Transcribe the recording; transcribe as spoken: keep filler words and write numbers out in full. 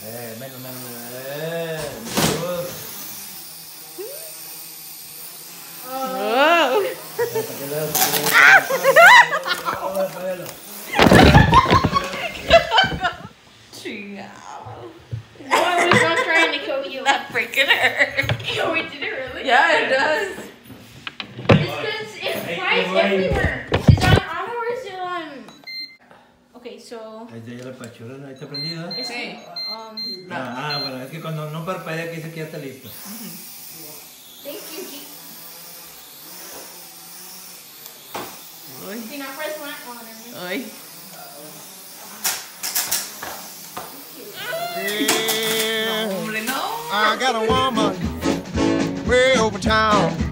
Eh, menos, menos, eh. Wow. No, I was not trying to kill you. That freaking hurt. Oh, it did it really? Yeah, it does. It's because it flies everywhere. Is it on auto or is it on? Okay, so. Ahí está ya la pachura, ahí está prendida. Sí. Um. Ah, ah, bueno, es que cuando no parpadea aquí dice que ya está listo. Thank you, G. Uy. Si no press one on it. Uy. Yeah. No, hombre, no. I got a woman way over town.